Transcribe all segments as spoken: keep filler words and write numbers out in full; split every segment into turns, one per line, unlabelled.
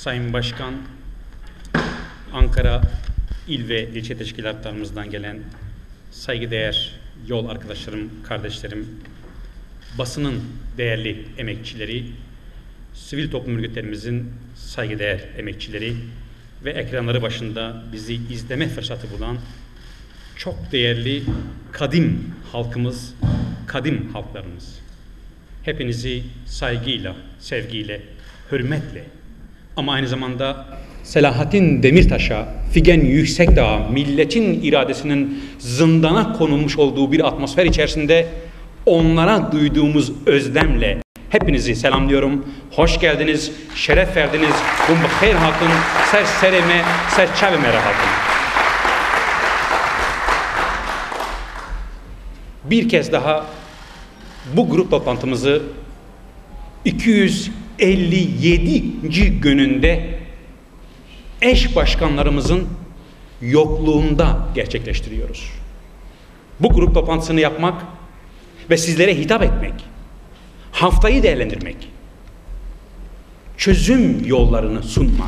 Sayın Başkan, Ankara İl ve ilçe teşkilatlarımızdan gelen saygıdeğer yol arkadaşlarım, kardeşlerim, basının değerli emekçileri, sivil toplum örgütlerimizin saygıdeğer emekçileri ve ekranları başında bizi izleme fırsatı bulan çok değerli kadim halkımız, kadim halklarımız. Hepinizi saygıyla, sevgiyle, hürmetle ama aynı zamanda Selahattin Demirtaş'a, Figen Yüksekdağ'a, milletin iradesinin zindana konulmuş olduğu bir atmosfer içerisinde onlara duyduğumuz özlemle hepinizi selamlıyorum. Hoş geldiniz, şeref verdiniz. Bu hayır halkın, ser sereme, ser çavimere halkın. Bir kez daha bu grup toplantımızı iki yüz elli yedinci gününde eş başkanlarımızın yokluğunda gerçekleştiriyoruz. Bu grup toplantısını yapmak ve sizlere hitap etmek, haftayı değerlendirmek, çözüm yollarını sunmak,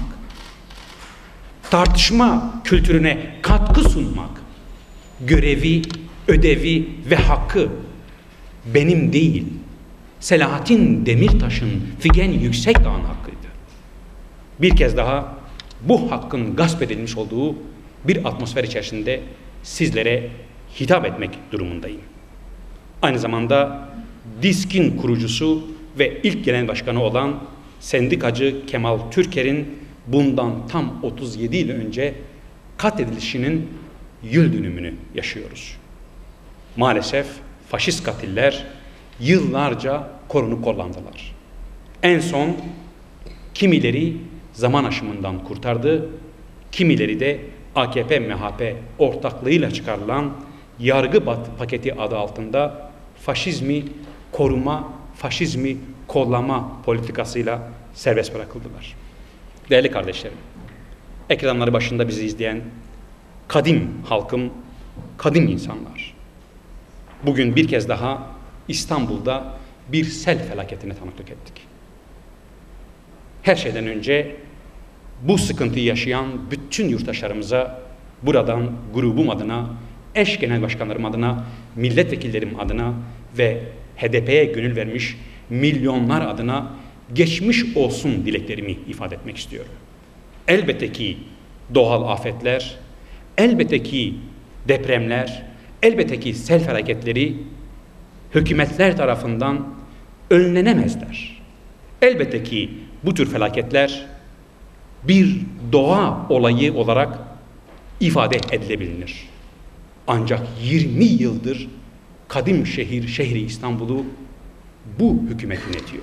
tartışma kültürüne katkı sunmak, görevi, ödevi ve hakkı benim değil, Selahattin Demirtaş'ın, Figen Yüksekdağ'ın hakkıydı. Bir kez daha bu hakkın gasp edilmiş olduğu bir atmosfer içerisinde sizlere hitap etmek durumundayım. Aynı zamanda DİSK'in kurucusu ve ilk genel başkanı olan sendikacı Kemal Türker'in bundan tam otuz yedi yıl önce katledilişinin yıl dönümünü yaşıyoruz. Maalesef faşist katiller yıllarca korunup kollandılar. En son kimileri zaman aşımından kurtardı, kimileri de A K P M H P ortaklığıyla çıkarılan yargı paketi adı altında faşizmi koruma, faşizmi kollama politikasıyla serbest bırakıldılar. Değerli kardeşlerim, ekranları başında bizi izleyen kadim halkım, kadim insanlar. Bugün bir kez daha İstanbul'da bir sel felaketine tanıklık ettik. Her şeyden önce bu sıkıntıyı yaşayan bütün yurttaşlarımıza buradan grubum adına, eş genel başkanlarım adına, milletvekillerim adına ve H D P'ye gönül vermiş milyonlar adına geçmiş olsun dileklerimi ifade etmek istiyorum. Elbette ki doğal afetler, elbette ki depremler, elbette ki sel felaketleri hükümetler tarafından önlenemezler. Elbette ki bu tür felaketler bir doğa olayı olarak ifade edilebilir. Ancak yirmi yıldır kadim şehir, şehri İstanbul'u bu hükümet yönetiyor.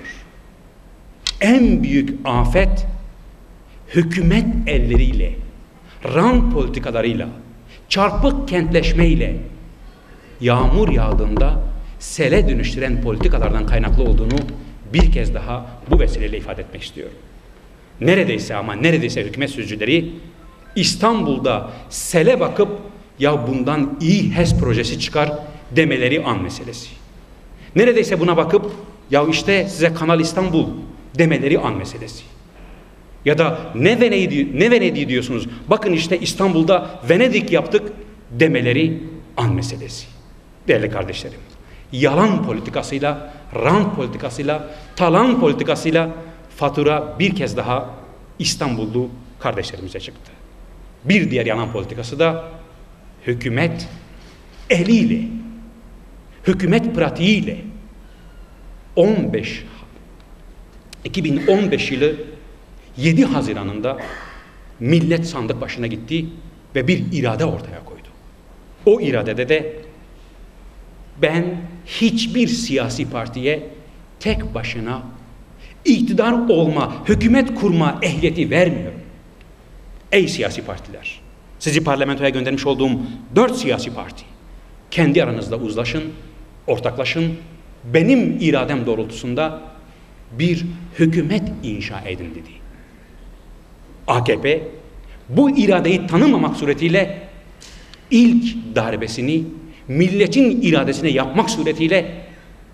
En büyük afet hükümet elleriyle, rant politikalarıyla, çarpık kentleşmeyle yağmur yağdığında sele dönüştüren politikalardan kaynaklı olduğunu bir kez daha bu vesileyle ifade etmek istiyorum. Neredeyse ama neredeyse hükümet sözcüleri İstanbul'da sele bakıp ya bundan iyi H E S projesi çıkar demeleri an meselesi. Neredeyse buna bakıp ya işte size Kanal İstanbul demeleri an meselesi. Ya da ne Venedik'i ne Venedik'i diyorsunuz? Bakın işte İstanbul'da Venedik yaptık demeleri an meselesi. Değerli kardeşlerim, yalan politikasıyla, rant politikasıyla, talan politikasıyla fatura bir kez daha İstanbullu kardeşlerimize çıktı. Bir diğer yalan politikası da hükümet eliyle, hükümet pratiğiyle on beş iki bin on beş yılı yedi Haziran'ında millet sandık başına gitti ve bir irade ortaya koydu. O iradede de ben hiçbir siyasi partiye tek başına iktidar olma, hükümet kurma ehliyeti vermiyorum. Ey siyasi partiler, sizi parlamentoya göndermiş olduğum dört siyasi parti, kendi aranızda uzlaşın, ortaklaşın, benim iradem doğrultusunda bir hükümet inşa edin dedi. A K P bu iradeyi tanımamak suretiyle ilk darbesini milletin iradesine yapmak suretiyle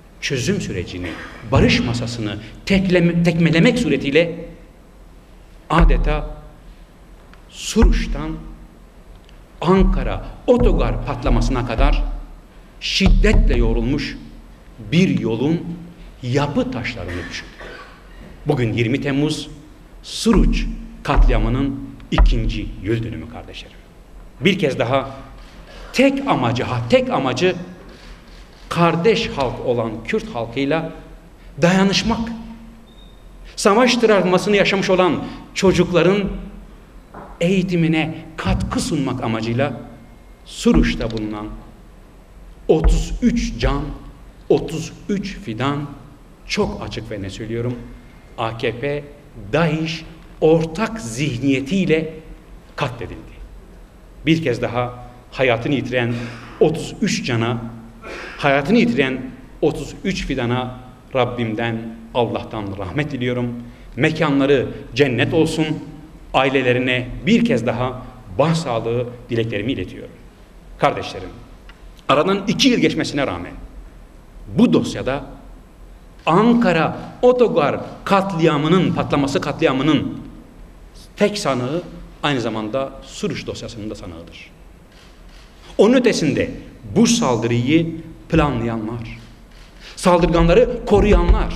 çözüm sürecini, barış masasını tekleme, tekmelemek suretiyle adeta Suruç'tan Ankara otogar patlamasına kadar şiddetle yoğrulmuş bir yolun yapı taşlarını düşün. Bugün yirmi Temmuz Suruç katliamının ikinci yıl dönümü kardeşlerim. Bir kez daha tek amacı, ha tek amacı kardeş halk olan Kürt halkıyla dayanışmak. Savaş travmasını yaşamış olan çocukların eğitimine katkı sunmak amacıyla Suruç'ta bulunan otuz üç can, otuz üç fidan, çok açık ve ne söylüyorum, A K P, DAEŞ ortak zihniyetiyle katledildi. Bir kez daha hayatını yitiren otuz üç cana, hayatını yitiren otuz üç fidana Rabbimden, Allah'tan rahmet diliyorum. Mekanları cennet olsun. Ailelerine bir kez daha başsağlığı dileklerimi iletiyorum. Kardeşlerim, aradan iki yıl geçmesine rağmen bu dosyada Ankara otogar katliamının, patlaması katliamının tek sanığı aynı zamanda Suruç dosyasının da sanığıdır. Onun ötesinde bu saldırıyı planlayanlar, saldırganları koruyanlar,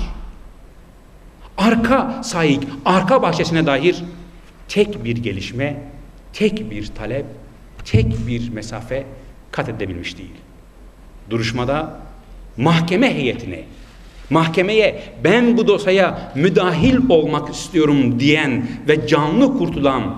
arka sahik, arka bahçesine dair tek bir gelişme, tek bir talep, tek bir mesafe kat edilebilmiş değil. Duruşmada mahkeme heyetine, mahkemeye ben bu dosyaya müdahil olmak istiyorum diyen ve canlı kurtulan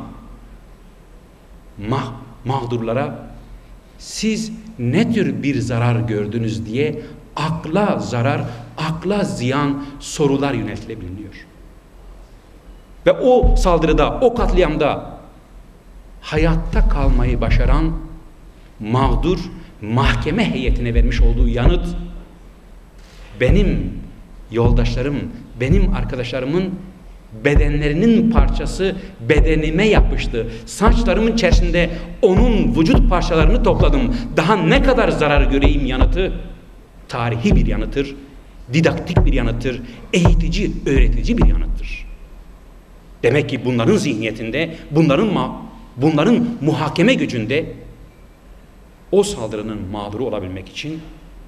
mah mağdurlara siz ne tür bir zarar gördünüz diye akla zarar, akla ziyan sorular yöneltilebiliyor. Ve o saldırıda, o katliamda hayatta kalmayı başaran mağdur mahkeme heyetine vermiş olduğu yanıt, benim yoldaşlarım, benim arkadaşlarımın bedenlerinin parçası bedenime yapıştı. Saçlarımın içerisinde onun vücut parçalarını topladım. Daha ne kadar zarar göreyim yanıtı tarihi bir yanıttır, didaktik bir yanıttır, eğitici, öğretici bir yanıttır. Demek ki bunların zihniyetinde, bunların ma bunların muhakeme gücünde o saldırının mağduru olabilmek için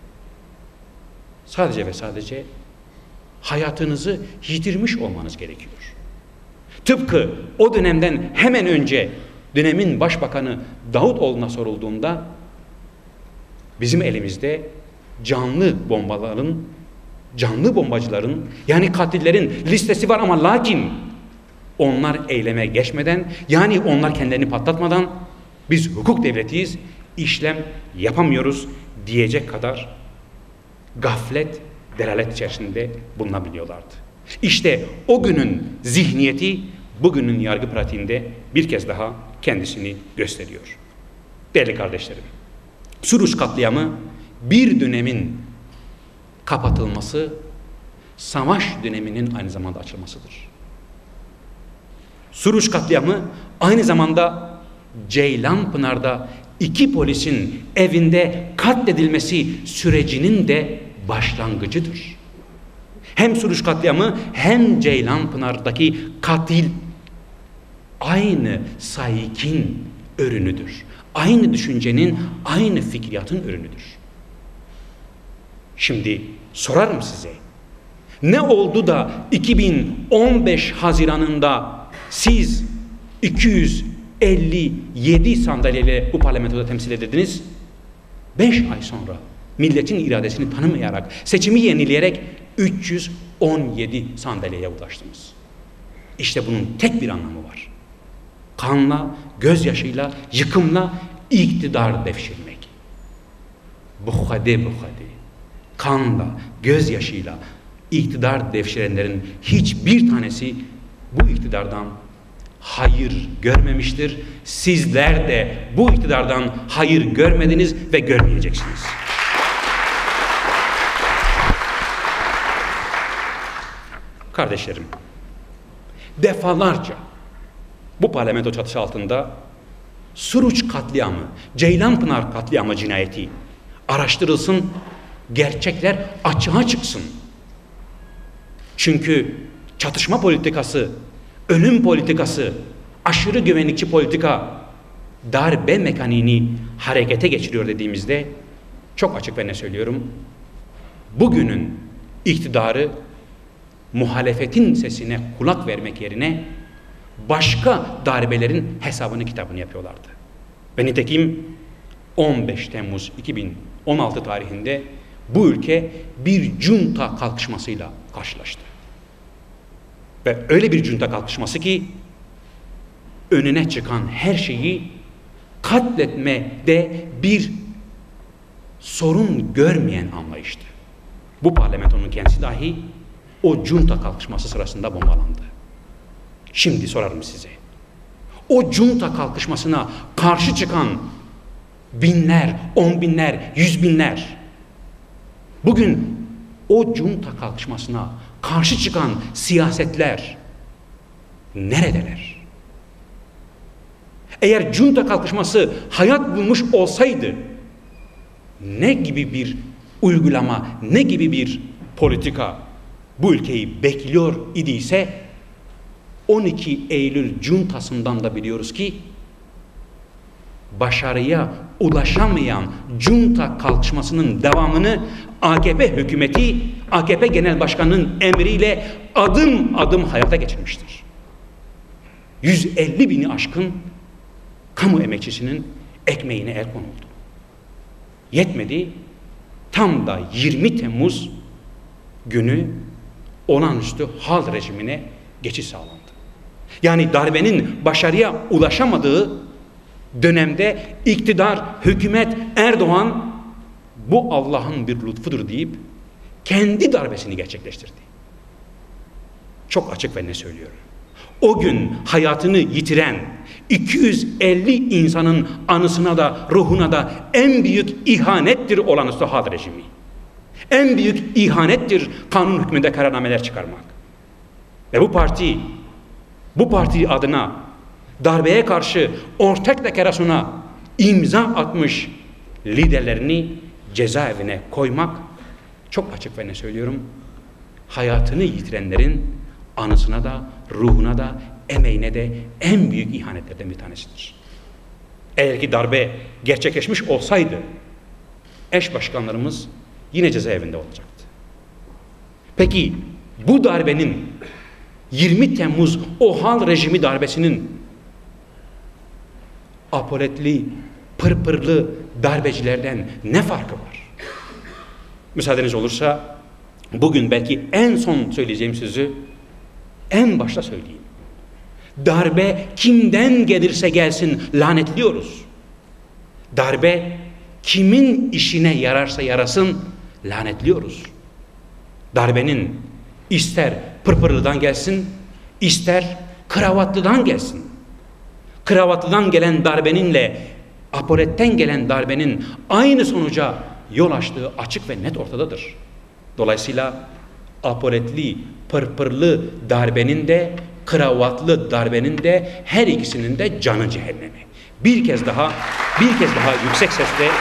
sadece ve sadece hayatınızı yitirmiş olmanız gerekiyor. Tıpkı o dönemden hemen önce dönemin başbakanı Davutoğlu'na sorulduğunda bizim elimizde canlı bombaların, canlı bombacıların, yani katillerin listesi var ama lakin onlar eyleme geçmeden, yani onlar kendilerini patlatmadan biz hukuk devletiyiz, işlem yapamıyoruz diyecek kadar gaflet, delalet içerisinde bulunabiliyorlardı. İşte o günün zihniyeti bugünün yargı pratiğinde bir kez daha kendisini gösteriyor. Değerli kardeşlerim, Suruç katliamı bir dönemin kapatılması, savaş döneminin aynı zamanda açılmasıdır. Suruç katliamı aynı zamanda Ceylanpınar'da iki polisin evinde katledilmesi sürecinin de başlangıcıdır. Hem Suruç katliamı hem Ceylanpınar'daki katil aynı saikin ürünüdür. Aynı düşüncenin, aynı fikriyatın ürünüdür. Şimdi sorarım size, ne oldu da iki bin on beş Haziran'ında siz iki yüz elli yedi sandalyeyle bu parlamentoda temsil edildiniz? beş ay sonra milletin iradesini tanımayarak, seçimi yenileyerek üç yüz on yedi sandalyeye ulaştınız. İşte bunun tek bir anlamı var. Kanla, gözyaşıyla, yıkımla iktidar devşirmek. Buhade buhade. Kanla, gözyaşıyla iktidar devşirenlerin hiçbir tanesi bu iktidardan hayır görmemiştir. Sizler de bu iktidardan hayır görmediniz ve görmeyeceksiniz. Kardeşlerim, defalarca bu parlamento çatısı altında Suruç katliamı, Ceylanpınar katliamı cinayeti araştırılsın, gerçekler açığa çıksın. Çünkü çatışma politikası ölüm politikası, aşırı güvenlikçi politika darbe mekaniğini harekete geçiriyor dediğimizde çok açık ve ne söylüyorum? Bugünün iktidarı muhalefetin sesine kulak vermek yerine başka darbelerin hesabını kitabını yapıyorlardı. Ve nitekim on beş Temmuz iki bin on altı tarihinde bu ülke bir junta kalkışmasıyla karşılaştı. Ve öyle bir junta kalkışması ki önüne çıkan her şeyi katletmede bir sorun görmeyen anlayıştı. Bu parlamentonun kendisi dahi o junta kalkışması sırasında bombalandı. Şimdi sorarım size. O junta kalkışmasına karşı çıkan binler, on binler, yüz binler, bugün o junta kalkışmasına karşı çıkan siyasetler neredeler? Eğer junta kalkışması hayat bulmuş olsaydı ne gibi bir uygulama, ne gibi bir politika bu ülkeyi bekliyor idiyse on iki Eylül juntasından da biliyoruz ki başarıya ulaşamayan junta kalkışmasının devamını A K P hükümeti, A K P Genel Başkanı'nın emriyle adım adım hayata geçirmiştir. yüz elli bini aşkın kamu emekçisinin ekmeğine el konuldu. Yetmedi, tam da yirmi Temmuz günü olağanüstü hal rejimine geçiş sağlandı. Yani darbenin başarıya ulaşamadığı dönemde iktidar, hükümet, Erdoğan bu Allah'ın bir lütfudur deyip kendi darbesini gerçekleştirdi. Çok açık ve ne söylüyorum. O gün hayatını yitiren iki yüz elli insanın anısına da ruhuna da en büyük ihanettir olağanüstü hal rejimi. En büyük ihanettir kanun hükmünde kararnameler çıkarmak. Ve bu parti, bu parti adına darbeye karşı ortak deklarasyona imza atmış liderlerini cezaevine koymak, çok açık ve ne söylüyorum, hayatını yitirenlerin anısına da, ruhuna da, emeğine de en büyük ihanetlerden bir tanesidir. Eğer ki darbe gerçekleşmiş olsaydı eş başkanlarımız yine cezaevinde olacaktı. Peki bu darbenin yirmi Temmuz o hal rejimi darbesinin apoletli, pırpırlı darbecilerden ne farkı var? Müsaadeniz olursa bugün belki en son söyleyeceğim sözü en başta söyleyeyim. Darbe kimden gelirse gelsin lanetliyoruz. Darbe kimin işine yararsa yarasın lanetliyoruz. Darbenin ister pırpırlıdan gelsin, ister kravatlıdan gelsin. Kravatlıdan gelen darbeninle apoletten gelen darbenin aynı sonuca yol açtığı açık ve net ortadadır. Dolayısıyla apoletli, pırpırlı darbenin de, kravatlı darbenin de her ikisinin de canı cehennemi. Bir kez daha, bir kez daha yüksek sesle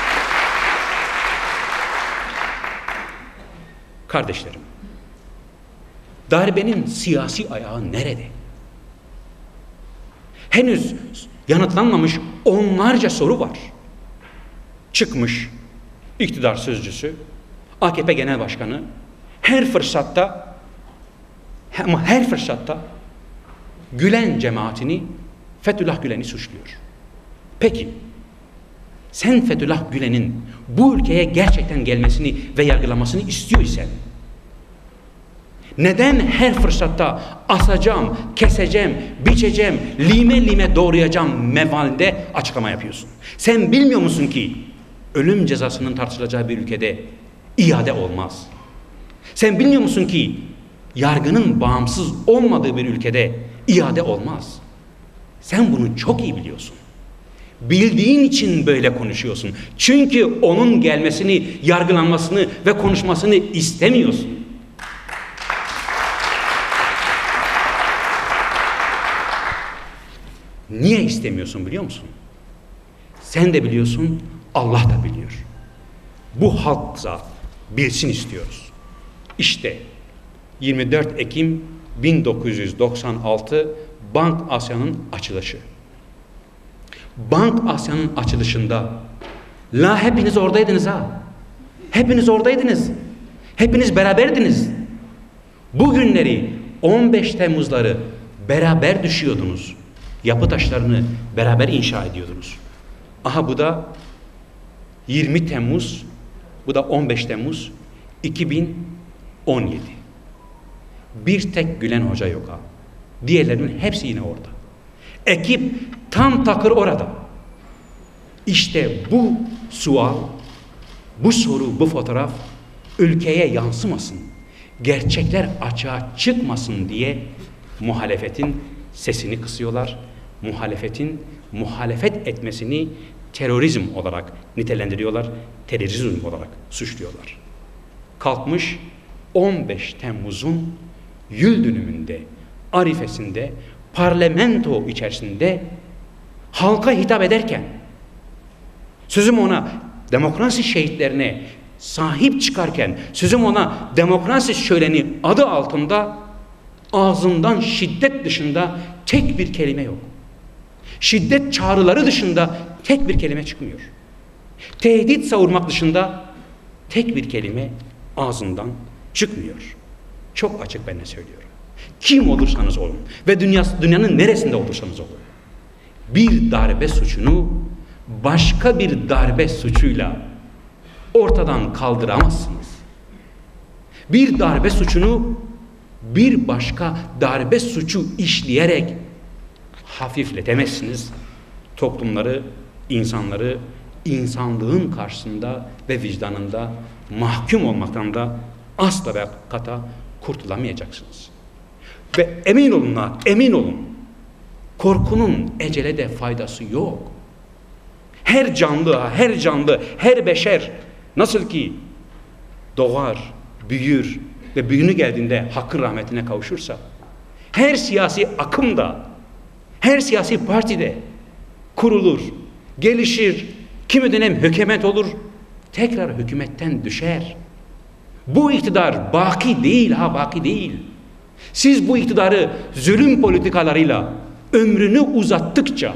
kardeşlerim, darbenin siyasi ayağı nerede? Henüz yanıtlanmamış onlarca soru var. Çıkmış iktidar sözcüsü, A K P Genel Başkanı her fırsatta ama her fırsatta Gülen cemaatini, Fethullah Gülen'i suçluyor. Peki sen Fethullah Gülen'in bu ülkeye gerçekten gelmesini ve yargılamasını istiyorsan neden her fırsatta asacağım, keseceğim, biçeceğim, lime lime doğrayacağım mevalde açıklama yapıyorsun? Sen bilmiyor musun ki ölüm cezasının tartışılacağı bir ülkede iade olmaz? Sen bilmiyor musun ki yargının bağımsız olmadığı bir ülkede iade olmaz? Sen bunu çok iyi biliyorsun. Bildiğin için böyle konuşuyorsun. Çünkü onun gelmesini, yargılanmasını ve konuşmasını istemiyorsun. Niye istemiyorsun biliyor musun? Sen de biliyorsun, Allah da biliyor. Bu halk da bilsin istiyoruz. İşte yirmi dört Ekim bin dokuz yüz doksan altı Bank Asya'nın açılışı. Bank Asya'nın açılışında la hepiniz oradaydınız ha. Hepiniz oradaydınız. Hepiniz beraberdiniz. Bugünleri on beş Temmuzları beraber düşüyordunuz. Yapı taşlarını beraber inşa ediyordunuz. Aha bu da yirmi Temmuz, bu da on beş Temmuz iki bin on yedi. Bir tek gülen hoca yok ha. Diğerlerinin hepsi yine orada. Ekip tam takır orada. İşte bu sual, bu soru, bu fotoğraf ülkeye yansımasın, gerçekler açığa çıkmasın diye muhalefetin sesini kısıyorlar. Muhalefetin muhalefet etmesini terörizm olarak nitelendiriyorlar. Terörizm olarak suçluyorlar. Kalkmış on beş Temmuz'un yıl dönümünde, arifesinde, parlamento içerisinde halka hitap ederken, sözüm ona demokrasi şehitlerine sahip çıkarken, sözüm ona demokrasi şöleni adı altında ağzından şiddet dışında tek bir kelime yok. Şiddet çağrıları dışında tek bir kelime çıkmıyor. Tehdit savurmak dışında tek bir kelime ağzından çıkmıyor. Çok açık ben ne söylüyorum. Kim olursanız olun ve dünya, dünyanın neresinde olursanız olun, bir darbe suçunu başka bir darbe suçuyla ortadan kaldıramazsınız. Bir darbe suçunu bir başka darbe suçu işleyerek hafifletemezsiniz. Toplumları, insanları insanlığın karşısında ve vicdanında mahkum olmaktan da asla ve kata kurtulamayacaksınız. Ve emin olun ha, emin olun. Korkunun ecelede faydası yok. Her canlı, her canlı, her beşer nasıl ki doğar, büyür ve büyünü geldiğinde hakkın rahmetine kavuşursa, her siyasi akımda, her siyasi partide kurulur, gelişir, kimi dönem hükümet olur, tekrar hükümetten düşer. Bu iktidar baki değil ha, baki değil. Siz bu iktidarı zulüm politikalarıyla ömrünü uzattıkça,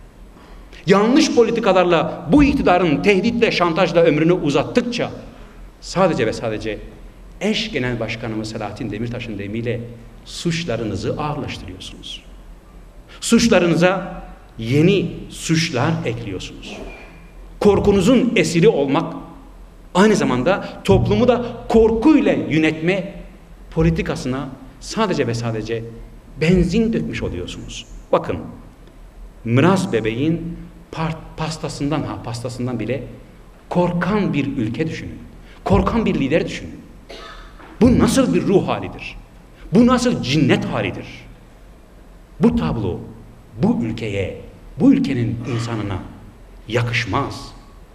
yanlış politikalarla bu iktidarın tehditle, şantajla ömrünü uzattıkça sadece ve sadece eş genel başkanımız Selahattin Demirtaş'ın deyimiyle suçlarınızı ağırlaştırıyorsunuz. Suçlarınıza yeni suçlar ekliyorsunuz. Korkunuzun esiri olmak, aynı zamanda toplumu da korkuyla yönetme politikasına sadece ve sadece benzin dökmüş oluyorsunuz. Bakın, Mıraz bebeğin pastasından ha pastasından bile korkan bir ülke düşünün. Korkan bir lider düşünün. Bu nasıl bir ruh halidir? Bu nasıl cinnet halidir? Bu tablo bu ülkeye, bu ülkenin insanına yakışmaz.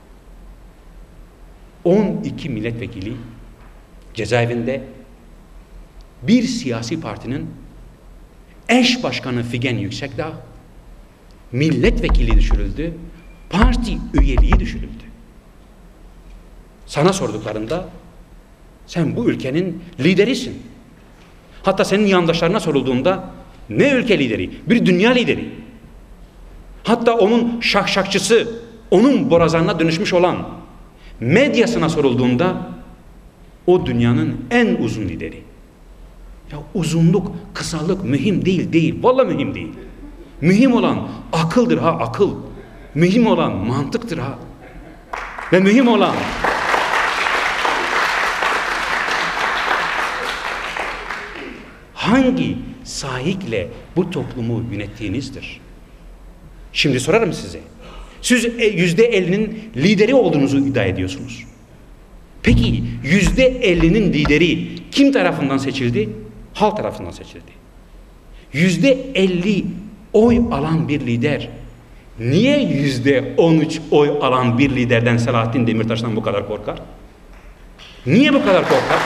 on iki milletvekili cezaevinde, bir siyasi partinin eş başkanı Figen Yüksekdağ milletvekili düşürüldü, parti üyeliği düşürüldü. Sana sorduklarında sen bu ülkenin liderisin. Hatta senin yandaşlarına sorulduğunda ne ülke lideri? Bir dünya lideri. Hatta onun şakşakçısı, onun borazanına dönüşmüş olan medyasına sorulduğunda o dünyanın en uzun lideri. Ya uzunluk, kısalık mühim değil, değil. Vallahi mühim değil. Mühim olan akıldır ha, akıl. Mühim olan mantıktır ha. Ve mühim olan hangi sahikle bu toplumu yönettiğinizdir. Şimdi sorarım size. Siz yüzde ellinin lideri olduğunuzu iddia ediyorsunuz. Peki yüzde ellinin lideri kim tarafından seçildi? Halk tarafından seçildi. Yüzde elli oy alan bir lider niye yüzde on üç oy alan bir liderden, Selahattin Demirtaş'tan bu kadar korkar? Niye bu kadar korkar?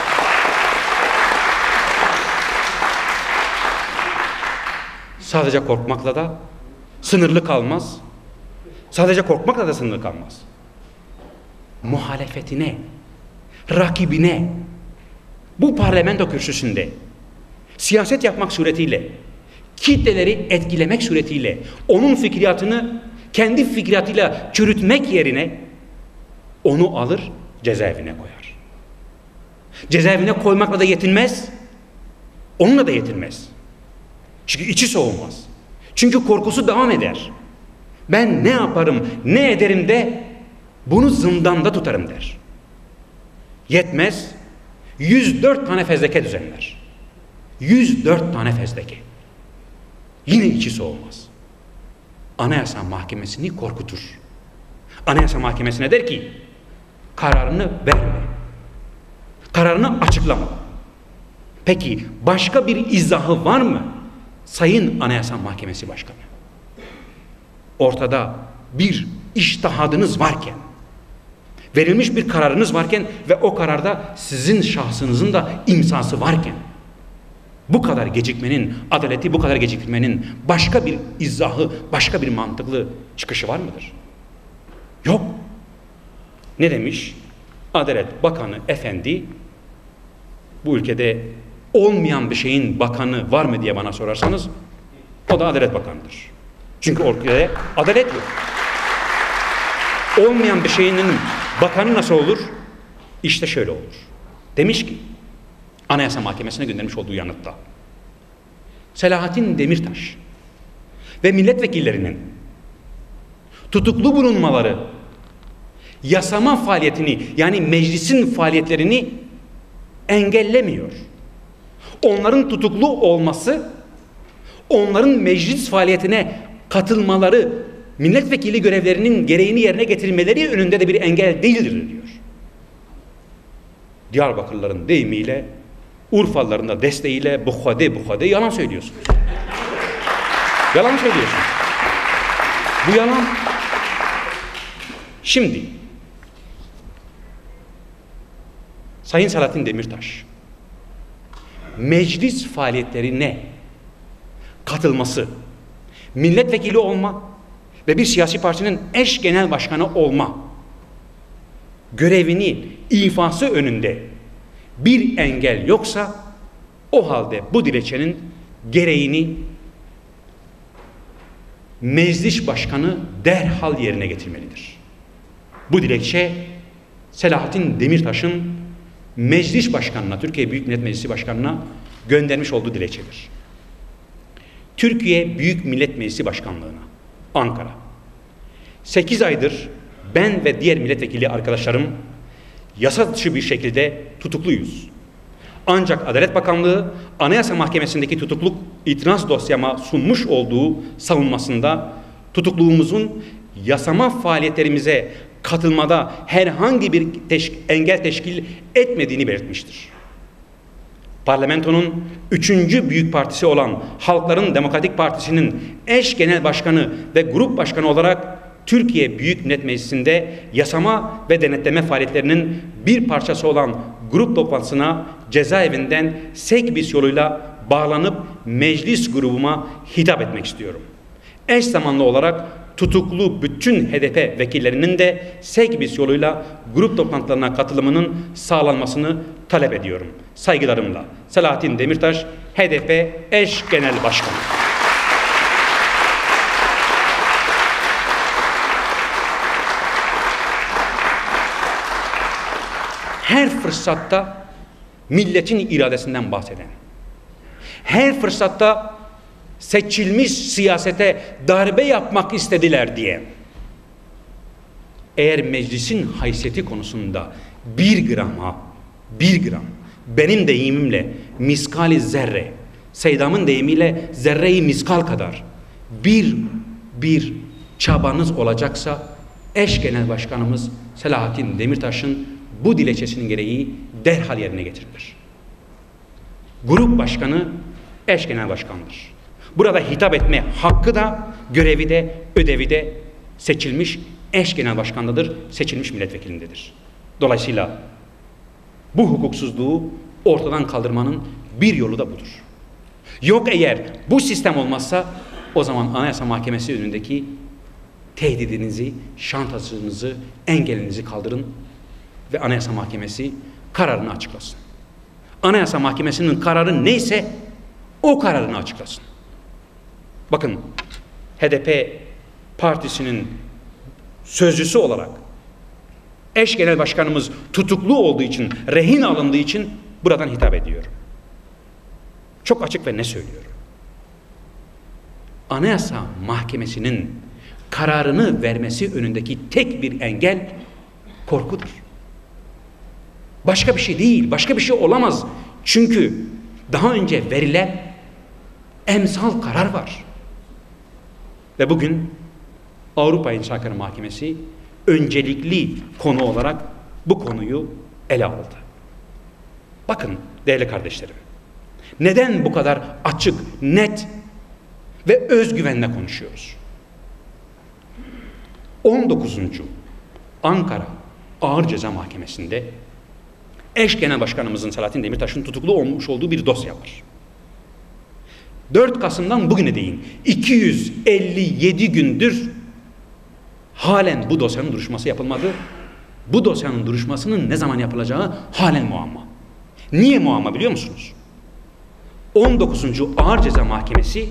Sadece korkmakla da sınırlı kalmaz. Sadece korkmakla da sınırlı kalmaz. Muhalefetine, rakibine, bu parlamento kürsüsünde siyaset yapmak suretiyle, kitleleri etkilemek suretiyle onun fikriyatını kendi fikriyatıyla çürütmek yerine onu alır cezaevine koyar. Cezaevine koymakla da yetinmez, onunla da yetinmez. Çünkü içi soğumaz. Çünkü korkusu devam eder. Ben ne yaparım, ne ederim de bunu zindanda tutarım der. Yetmez, yüz dört tane fezleke düzenler. yüz dört tane fezleke. Yine içi soğumaz. Anayasa Mahkemesi'ni korkutur. Anayasa Mahkemesi'ne der ki, kararını verme. Kararını açıklama. Peki başka bir izahı var mı? Sayın Anayasa Mahkemesi Başkanı. Ortada bir içtihadınız varken, verilmiş bir kararınız varken ve o kararda sizin şahsınızın da imzası varken, bu kadar gecikmenin, adaleti bu kadar geciktirmenin başka bir izahı, başka bir mantıklı çıkışı var mıdır? Yok. Ne demiş? Adalet Bakanı Efendi, bu ülkede olmayan bir şeyin bakanı var mı diye bana sorarsanız, o da Adalet Bakanı'dır. Çünkü ülkede adalet yok. Olmayan bir şeyinin bakanı nasıl olur? İşte şöyle olur. Demiş ki, Anayasa Mahkemesi'ne göndermiş olduğu yanıtta, Selahattin Demirtaş ve milletvekillerinin tutuklu bulunmaları yasama faaliyetini, yani meclisin faaliyetlerini engellemiyor. Onların tutuklu olması, onların meclis faaliyetine katılmaları, milletvekili görevlerinin gereğini yerine getirmeleri önünde de bir engel değildir diyor. Diyarbakırlıların deyimiyle, Urfalıların da desteğiyle buhade buhade yalan söylüyorsun. Yalan söylüyorsun. Bu yalan. Şimdi Sayın Selahattin Demirtaş meclis faaliyetlerine katılması, milletvekili olma ve bir siyasi partinin eş genel başkanı olma görevini ifası önünde bir engel yoksa, o halde bu dilekçenin gereğini meclis başkanı derhal yerine getirmelidir. Bu dilekçe Selahattin Demirtaş'ın meclis başkanına, Türkiye Büyük Millet Meclisi Başkanı'na göndermiş olduğu dilekçedir. Türkiye Büyük Millet Meclisi Başkanlığı'na, Ankara. sekiz aydır ben ve diğer milletvekili arkadaşlarım yasa dışı bir şekilde tutukluyuz. Ancak Adalet Bakanlığı Anayasa Mahkemesi'ndeki tutukluk itiraz dosyama sunmuş olduğu savunmasında tutukluğumuzun yasama faaliyetlerimize katılmada herhangi bir teşk engel teşkil etmediğini belirtmiştir. Parlamentonun üçüncü büyük partisi olan Halkların Demokratik Partisi'nin eş genel başkanı ve grup başkanı olarak Türkiye Büyük Millet Meclisi'nde yasama ve denetleme faaliyetlerinin bir parçası olan grup toplantısına cezaevinden Sekbis yoluyla bağlanıp meclis grubuma hitap etmek istiyorum. Eş zamanlı olarak tutuklu bütün H D P vekillerinin de Sekbis yoluyla grup toplantılarına katılımının sağlanmasını talep ediyorum. Saygılarımla Selahattin Demirtaş, H D P eş genel başkanı. Her fırsatta milletin iradesinden bahseden, her fırsatta seçilmiş siyasete darbe yapmak istediler diye, eğer meclisin haysiyeti konusunda bir grama, bir gram, benim deyimimle miskali zerre, Seydam'ın deyimiyle zerreyi miskal kadar bir bir çabanız olacaksa, eş genel başkanımız Selahattin Demirtaş'ın bu dilekçesinin gereği derhal yerine getirilir. Grup başkanı eş genel başkandır. Burada hitap etme hakkı da, görevi de, ödevi de seçilmiş eş genel başkandadır, seçilmiş milletvekilindedir. Dolayısıyla bu hukuksuzluğu ortadan kaldırmanın bir yolu da budur. Yok eğer bu sistem olmazsa, o zaman Anayasa Mahkemesi önündeki tehdidinizi, şantajınızı, engelinizi kaldırın ve Anayasa Mahkemesi kararını açıklasın. Anayasa Mahkemesi'nin kararı neyse o kararını açıklasın. Bakın, H D P partisinin sözcüsü olarak eş genel başkanımız tutuklu olduğu için, rehin alındığı için buradan hitap ediyorum. Çok açık ve ne söylüyorum? Anayasa Mahkemesi'nin kararını vermesi önündeki tek bir engel korkudur. Başka bir şey değil, başka bir şey olamaz. Çünkü daha önce verilen emsal karar var. Ve bugün Avrupa İnsan Hakları Mahkemesi öncelikli konu olarak bu konuyu ele aldı. Bakın değerli kardeşlerim, neden bu kadar açık, net ve özgüvenle konuşuyoruz? on dokuzuncu Ankara Ağır Ceza Mahkemesi'nde eş genel başkanımızın Selahattin Demirtaş'ın tutuklu olmuş olduğu bir dosya var. dört Kasım'dan bugüne değin iki yüz elli yedi gündür halen bu dosyanın duruşması yapılmadı. Bu dosyanın duruşmasının ne zaman yapılacağı halen muamma. Niye muamma biliyor musunuz? on dokuzuncu Ağır Ceza Mahkemesi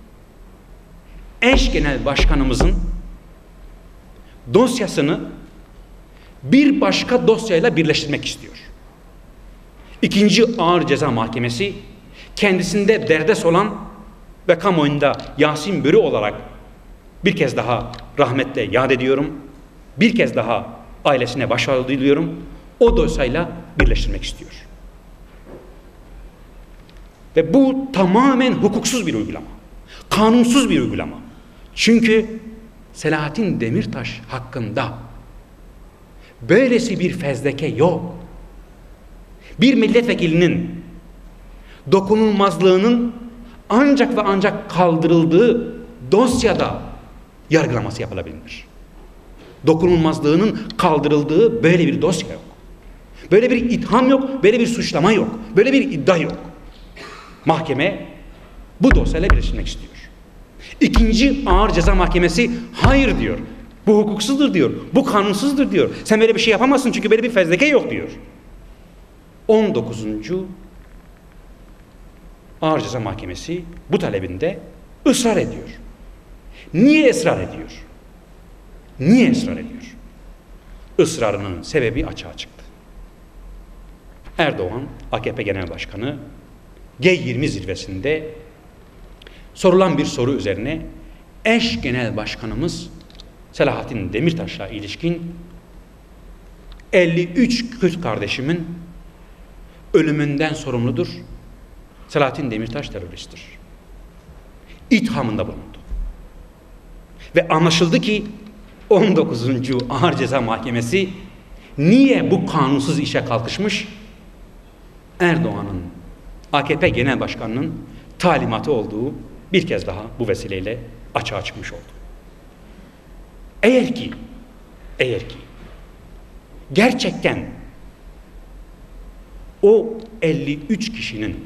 eş genel başkanımızın dosyasını bir başka dosyayla birleştirmek istiyor. İkinci Ağır Ceza Mahkemesi kendisinde derdest olan ve kamuoyunda Yasin Börü olarak bir kez daha rahmetle yad ediyorum. Bir kez daha ailesine başsağlığı diliyorum. O dosyayla birleştirmek istiyor. Ve bu tamamen hukuksuz bir uygulama. Kanunsuz bir uygulama. Çünkü Selahattin Demirtaş hakkında böylesi bir fezleke yok. Bir milletvekilinin dokunulmazlığının ancak ve ancak kaldırıldığı dosyada yargılaması yapılabilir. Dokunulmazlığının kaldırıldığı böyle bir dosya yok. Böyle bir itham yok, böyle bir suçlama yok, böyle bir iddia yok. Mahkeme bu dosyayla birleştirmek istiyor. İkinci Ağır Ceza Mahkemesi hayır diyor. Bu hukuksuzdur diyor. Bu kanunsuzdur diyor. Sen böyle bir şey yapamazsın çünkü böyle bir fezleke yok diyor. on dokuzuncu Ağır Ceza Mahkemesi bu talebinde ısrar ediyor. Niye ısrar ediyor? Niye ısrar ediyor? Israrının sebebi açığa çıktı. Erdoğan, A K P Genel Başkanı G yirmi zirvesinde sorulan bir soru üzerine eş genel başkanımız Selahattin Demirtaş'la ilişkin elli üç Kürt kardeşimin ölümünden sorumludur. Selahattin Demirtaş teröristtir. İthamında bulundu. Ve anlaşıldı ki on dokuzuncu Ağır Ceza Mahkemesi niye bu kanunsuz işe kalkışmış? Erdoğan'ın, A K P Genel Başkanı'nın talimatı olduğu bir kez daha bu vesileyle açığa çıkmış oldu. Eğer ki, eğer ki gerçekten o elli üç kişinin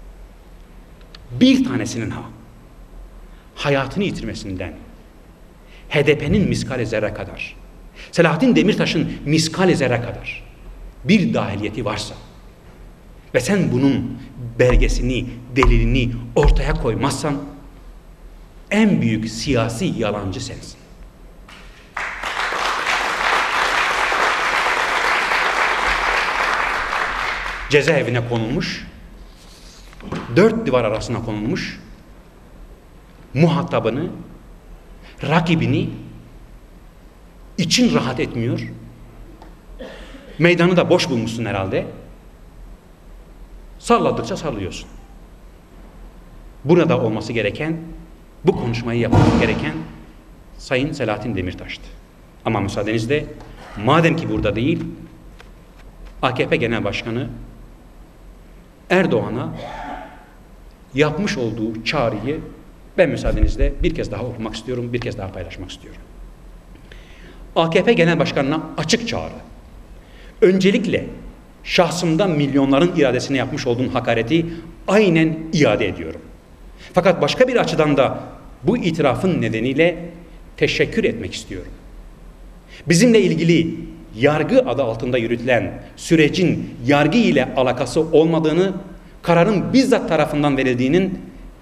bir tanesinin ha hayatını yitirmesinden H D P'nin miskal zerre kadar, Selahattin Demirtaş'ın miskal zerre kadar bir dahiliyeti varsa ve sen bunun belgesini, delilini ortaya koymazsan en büyük siyasi yalancı sensin. Cezaevine konulmuş, dört duvar arasına konulmuş, muhatabını, rakibini için rahat etmiyor, meydanı da boş bulmuşsun herhalde, salladıkça sallıyorsun. Burada olması gereken, bu konuşmayı yapması gereken Sayın Selahattin Demirtaş'tı. Ama müsaadenizle, madem ki burada değil, A K P Genel Başkanı Erdoğan'a yapmış olduğu çağrıyı ben müsaadenizle bir kez daha okumak istiyorum, bir kez daha paylaşmak istiyorum. A K P Genel Başkanı'na açık çağrı. Öncelikle şahsımda milyonların iradesine yapmış olduğum hakareti aynen iade ediyorum. Fakat başka bir açıdan da bu itirafın nedeniyle teşekkür etmek istiyorum. Bizimle ilgili yargı adı altında yürütülen sürecin yargı ile alakası olmadığını, kararın bizzat tarafından verildiğinin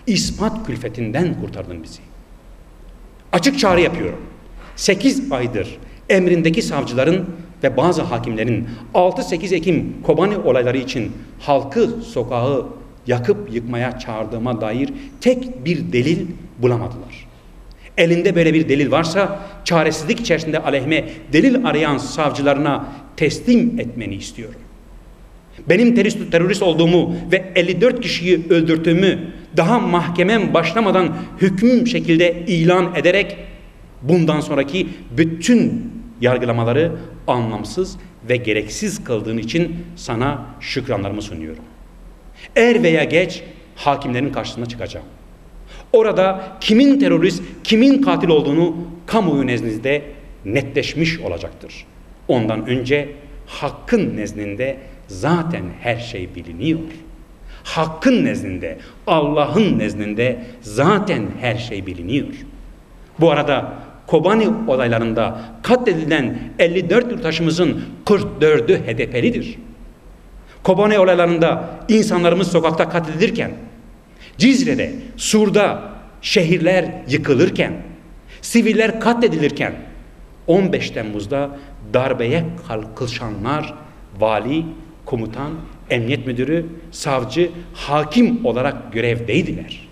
ispat külfetinden kurtardın bizi. Açık çağrı yapıyorum. Sekiz aydır emrindeki savcıların ve bazı hakimlerin altı sekiz Ekim Kobani olayları için halkı sokağı yakıp yıkmaya çağırdığıma dair tek bir delil bulamadılar. Elinde böyle bir delil varsa çaresizlik içerisinde aleyhime delil arayan savcılarına teslim etmeni istiyorum. Benim terörist, terörist olduğumu ve elli dört kişiyi öldürdüğümü daha mahkemem başlamadan hüküm şekilde ilan ederek bundan sonraki bütün yargılamaları anlamsız ve gereksiz kıldığın için sana şükranlarımı sunuyorum. Er veya geç hakimlerin karşısına çıkacağım. Orada kimin terörist, kimin katil olduğunu kamuoyu nezdinde netleşmiş olacaktır. Ondan önce hakkın nezdinde zaten her şey biliniyor. Hakkın nezdinde, Allah'ın nezdinde zaten her şey biliniyor. Bu arada Kobani olaylarında katledilen elli dört yurttaşımızın kırk dördü H D P'lidir. Kobani olaylarında insanlarımız sokakta katledilirken, Cizre'de, Sur'da şehirler yıkılırken, siviller katledilirken, on beş Temmuz'da darbeye kalkışanlar vali, komutan, emniyet müdürü, savcı, hakim olarak görevdeydiler.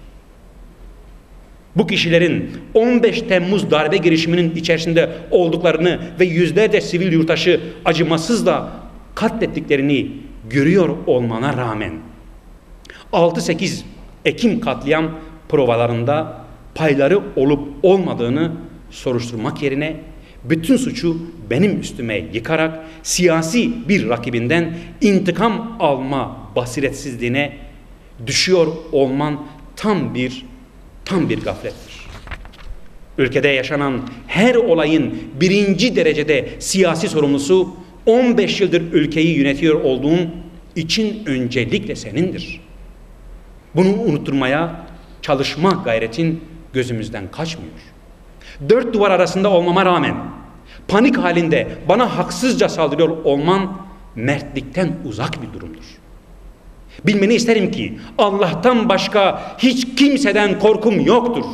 Bu kişilerin on beş Temmuz darbe girişiminin içerisinde olduklarını ve yüzlerce sivil yurttaşı acımasızla katlettiklerini görüyor olmana rağmen altı sekiz Ekim katliam provalarında payları olup olmadığını soruşturmak yerine bütün suçu benim üstüme yıkarak siyasi bir rakibinden intikam alma basiretsizliğine düşüyor olman tam bir tam bir gaflettir. Ülkede yaşanan her olayın birinci derecede siyasi sorumlusu on beş yıldır ülkeyi yönetiyor olduğun için öncelikle senindir. Bunu unutturmaya çalışma gayretin gözümüzden kaçmıyor. Dört duvar arasında olmama rağmen panik halinde bana haksızca saldırıyor olman mertlikten uzak bir durumdur. Bilmeni isterim ki Allah'tan başka hiç kimseden korkum yoktur.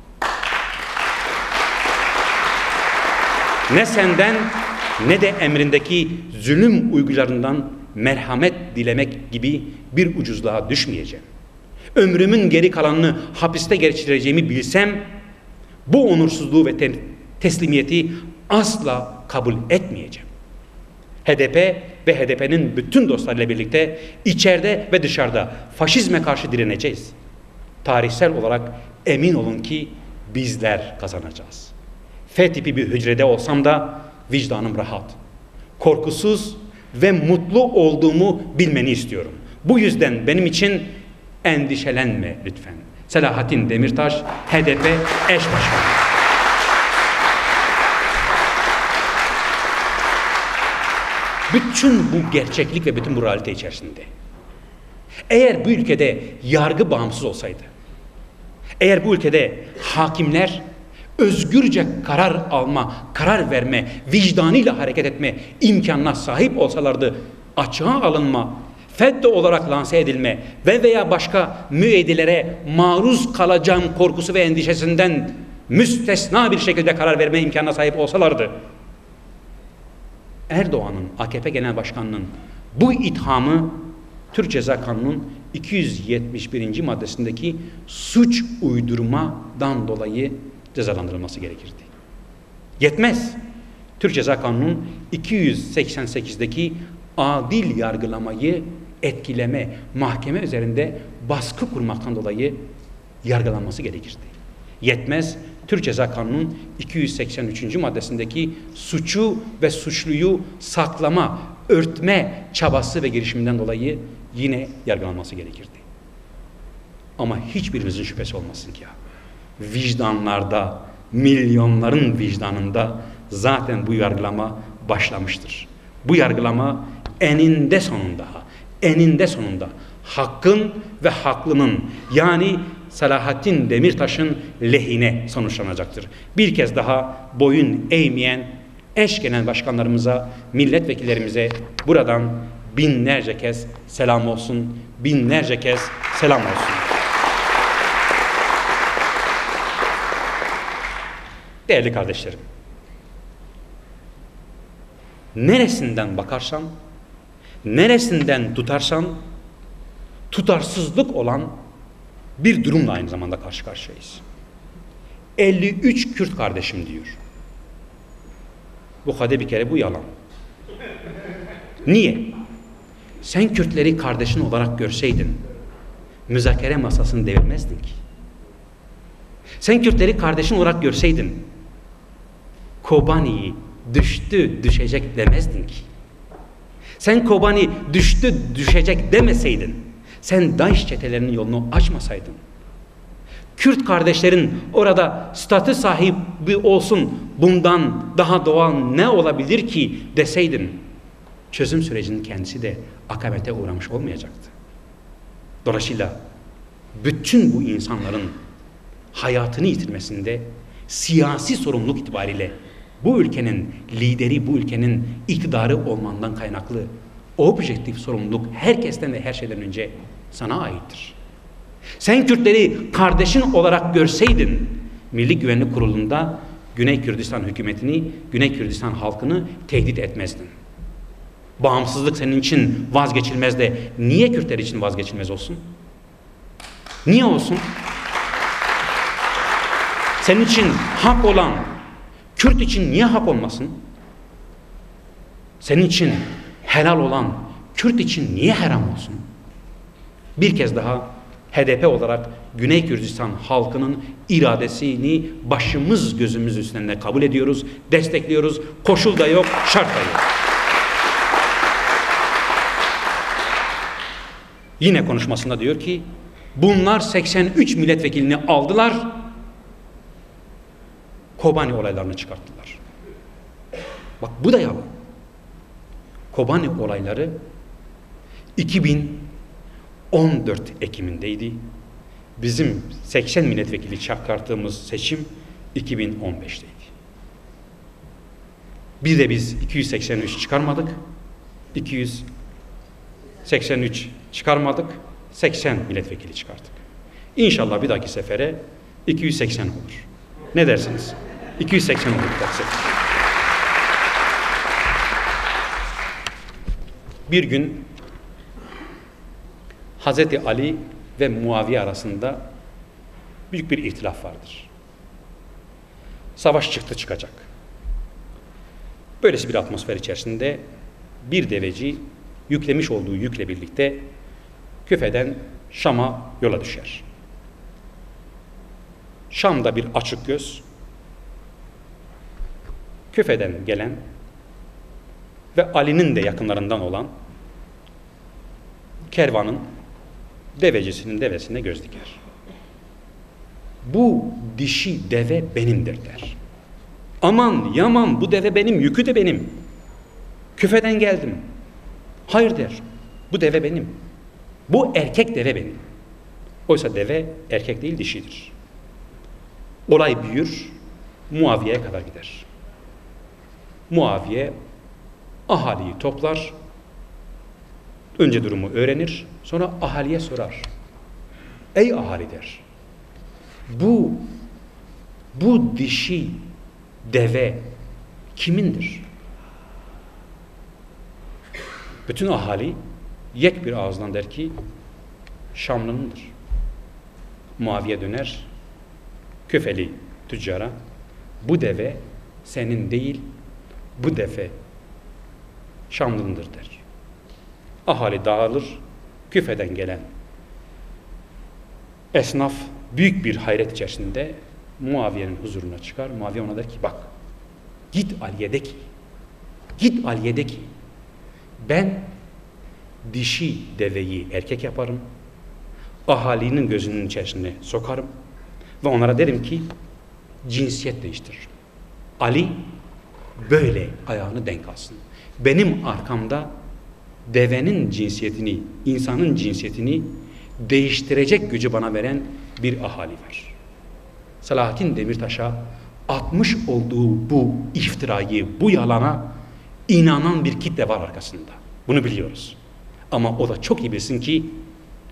Ne senden ne de emrindeki zulüm uygularından merhamet dilemek gibi bir ucuzluğa düşmeyeceğim. Ömrümün geri kalanını hapiste geçireceğimi bilsem bu onursuzluğu ve te teslimiyeti asla kabul etmeyeceğim. H D P ve H D P'nin bütün dostlarıyla birlikte içeride ve dışarıda faşizme karşı direneceğiz. Tarihsel olarak emin olun ki bizler kazanacağız. F tipi bir hücrede olsam da vicdanım rahat. Korkusuz ve mutlu olduğumu bilmeni istiyorum. Bu yüzden benim için endişelenme lütfen. Selahattin Demirtaş, H D P eş başkanı. Bütün bu gerçeklik ve bütün bu realite içerisinde, eğer bu ülkede yargı bağımsız olsaydı, eğer bu ülkede hakimler özgürce karar alma, karar verme, vicdanıyla hareket etme imkanına sahip olsalardı, açığa alınma, FETÖ olarak lanse edilme ve veya başka müeyyidelere maruz kalacağım korkusu ve endişesinden müstesna bir şekilde karar verme imkanına sahip olsalardı, Erdoğan'ın, A K P Genel Başkanı'nın bu ithamı Türk Ceza Kanunu'nun iki yüz yetmiş birinci maddesindeki suç uydurmadan dolayı cezalandırılması gerekirdi. Yetmez. Türk Ceza Kanunu'nun iki yüz seksen sekizdeki adil yargılamayı etkileme, mahkeme üzerinde baskı kurmaktan dolayı yargılanması gerekirdi. Yetmez. Türk Ceza Kanunu'nun iki yüz seksen üçüncü maddesindeki suçu ve suçluyu saklama, örtme çabası ve girişiminden dolayı yine yargılanması gerekirdi. Ama hiçbirimizin şüphesi olmasın ki ya, vicdanlarda, milyonların vicdanında zaten bu yargılama başlamıştır. Bu yargılama eninde sonunda, eninde sonunda hakkın ve haklının, yani Selahattin Demirtaş'ın lehine sonuçlanacaktır. Bir kez daha boyun eğmeyen eş genel başkanlarımıza, milletvekillerimize buradan binlerce kez selam olsun, binlerce kez selam olsun. Değerli kardeşlerim, neresinden bakarsan, neresinden tutarsan, tutarsızlık olan bir durumla aynı zamanda karşı karşıyayız. elli üç Kürt kardeşim diyor. Bu hadi bir kere bu yalan. Niye? Sen Kürtleri kardeşin olarak görseydin, müzakere masasını devirmezdin ki. Sen Kürtleri kardeşin olarak görseydin, Kobani'yi düştü, düşecek demezdin ki. Sen Kobani düştü, düşecek demeseydin, sen DAEŞ çetelerinin yolunu açmasaydın, Kürt kardeşlerin orada statü sahibi olsun, bundan daha doğal ne olabilir ki deseydin, çözüm sürecinin kendisi de akabete uğramış olmayacaktı. Dolayısıyla bütün bu insanların hayatını yitirmesinde siyasi sorumluluk itibariyle bu ülkenin lideri, bu ülkenin iktidarı olmandan kaynaklı objektif sorumluluk herkesten ve her şeyden önce sana aittir. Sen Kürtleri kardeşin olarak görseydin, Milli Güvenlik Kurulu'nda Güney Kürdistan hükümetini, Güney Kürdistan halkını tehdit etmezdin. Bağımsızlık senin için vazgeçilmez de niye Kürtler için vazgeçilmez olsun? Niye olsun? Senin için hak olan Kürt için niye hak olmasın? Senin için helal olan Kürt için niye haram olsun? Bir kez daha H D P olarak Güney Kürdistan halkının iradesini başımız gözümüz üstünde kabul ediyoruz, destekliyoruz. Koşul da yok, şart da yok. Yine konuşmasında diyor ki, bunlar seksen üç milletvekilini aldılar, Kobani olaylarını çıkarttılar. Bak bu da yalan. Kobani olayları iki bin on dört Ekim'indeydi. Bizim seksen milletvekili çıkarttığımız seçim iki bin on beşteydi. Bir de biz iki yüz seksen üç çıkarmadık. iki yüz seksen üç çıkarmadık. seksen milletvekili çıkarttık. İnşallah bir dahaki sefere iki yüz seksen olur. Ne dersiniz? iki yüz seksen olur bir dahaki sefer. Bir gün Hazreti Ali ve Muaviye arasında büyük bir ihtilaf vardır. Savaş çıktı çıkacak. Böylesi bir atmosfer içerisinde bir deveci yüklemiş olduğu yükle birlikte Küfe'den Şam'a yola düşer. Şam'da bir açık göz, Küfe'den gelen ve Ali'nin de yakınlarından olan kervanın devecisinin devesine göz diker. Bu dişi deve benimdir der. Aman yaman bu deve benim, yükü de benim. Küfe'den geldim. Hayır der. Bu deve benim. Bu erkek deve benim. Oysa deve erkek değil dişidir. Olay büyür, Muaviye'ye kadar gider. Muaviye ahaliyi toplar, önce durumu öğrenir, sonra ahaliye sorar. Ey ahali der, bu bu dişi deve kimindir? Bütün ahali yek bir ağızdan der ki Şamlı'nındır. Muaviye döner, Küfeli tüccara, bu deve senin değil, bu deve Şamlı'nındır der. Ahali dağılır, Küfe'den gelen esnaf büyük bir hayret içerisinde Muaviye'nin huzuruna çıkar. Muaviye ona der ki bak, git Ali'ye de ki, git Ali'ye de ki, ben dişi deveyi erkek yaparım, ahalinin gözünün içerisine sokarım ve onlara derim ki cinsiyet değiştiririm. Ali böyle ayağını denk alsın. Benim arkamda devenin cinsiyetini, insanın cinsiyetini değiştirecek gücü bana veren bir ahali var. Selahattin Demirtaş'a atmış olduğu bu iftirayı, bu yalana inanan bir kitle var arkasında. Bunu biliyoruz. Ama o da çok iyi bilsin ki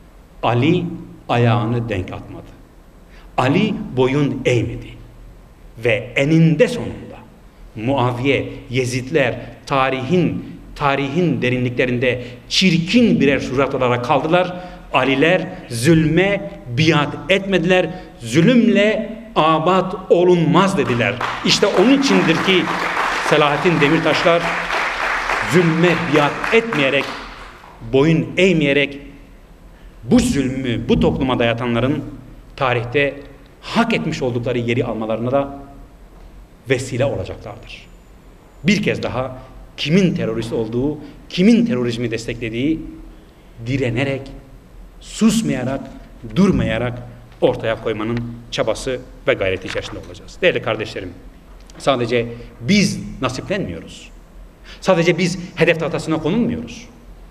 Ali ayağını denk atmadı. Ali boyun eğmedi. ve eninde sonunda Muaviye, Yezidler tarihin tarihin derinliklerinde çirkin birer surat olarak kaldılar. Aliler zulme biat etmediler. Zulümle abat olunmaz dediler. İşte onun içindir ki Selahattin Demirtaşlar zulme biat etmeyerek, boyun eğmeyerek bu zulmü bu topluma dayatanların tarihte hak etmiş oldukları yeri almalarına da vesile olacaklardır. Bir kez daha kimin terörist olduğu, kimin terörizmi desteklediği direnerek, susmayarak, durmayarak ortaya koymanın çabası ve gayreti içerisinde olacağız. Değerli kardeşlerim, sadece biz nasiplenmiyoruz. Sadece biz hedef tahtasına konulmuyoruz.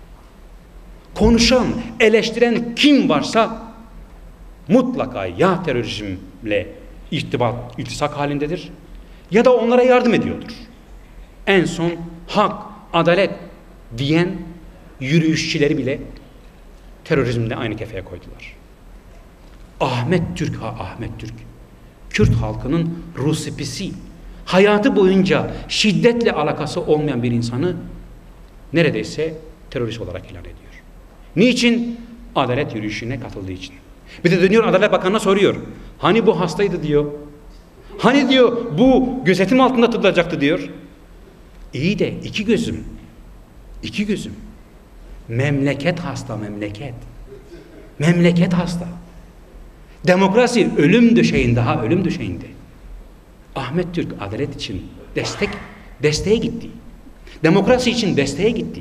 Konuşan, eleştiren kim varsa mutlaka ya terörizmle irtibat, iltisak halindedir ya da onlara yardım ediyordur. En son hak, adalet diyen yürüyüşçileri bile terörizmle aynı kefeye koydular. Ahmet Türk ha Ahmet Türk, Kürt halkının rusipisi, hayatı boyunca şiddetle alakası olmayan bir insanı neredeyse terörist olarak ilan ediyor. Niçin? Adalet yürüyüşüne katıldığı için. Bir de dönüyor Adalet Bakanı'na soruyor. Hani bu hastaydı diyor. Hani diyor bu gözetim altında tutulacaktı diyor. İyi de iki gözüm. İki gözüm. Memleket hasta memleket. Memleket hasta. Demokrasi ölüm döşeğinde ha ölüm döşeğinde. Ahmet Türk adalet için destek desteğe gitti. Demokrasi için desteğe gitti.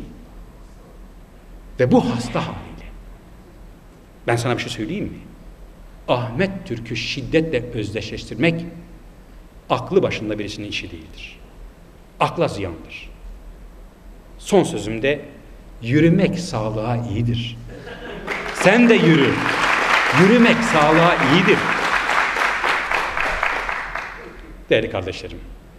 Ve bu hasta haliyle. Ben sana bir şey söyleyeyim mi? Ahmet Türk'ü şiddetle özdeşleştirmek aklı başında birisinin işi değildir. Akla ziyandır. Son sözümde yürümek sağlığa iyidir. Sen de yürü. Yürümek sağlığa iyidir. Değerli kardeşlerim,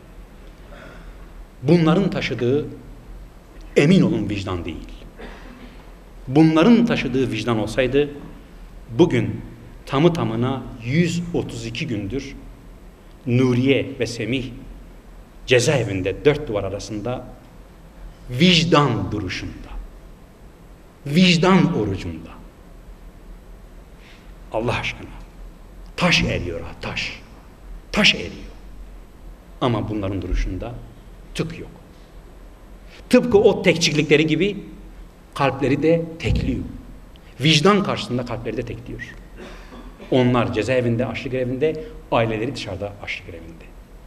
bunların taşıdığı emin olun vicdan değil. Bunların taşıdığı vicdan olsaydı bugün tamı tamına yüz otuz iki gündür Nuriye ve Semih cezaevinde dört duvar arasında vicdan duruşunda, vicdan orucunda. Allah aşkına taş eriyor ha taş. Taş eriyor. Ama bunların duruşunda tık yok. Tıpkı o tekçiklikleri gibi kalpleri de tekliyor. Vicdan karşısında kalpleri de tekliyor. Onlar cezaevinde, açlık grevinde, aileleri dışarıda açlık grevinde.